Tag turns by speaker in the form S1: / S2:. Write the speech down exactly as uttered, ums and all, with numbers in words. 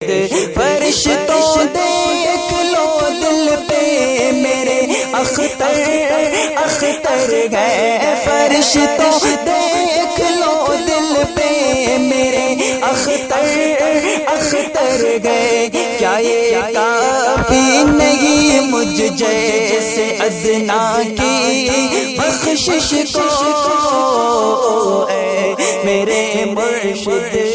S1: फरिश्तों देख लो दिल पे मेरे अख्तर अख्तर गए। फरिश्तों देख लो दिल पे मेरे अख्तर अख्तर गए। क्या ये काफी नहीं मुझ जैसे अदना की बख्शिश को, मेरे मुर्शिद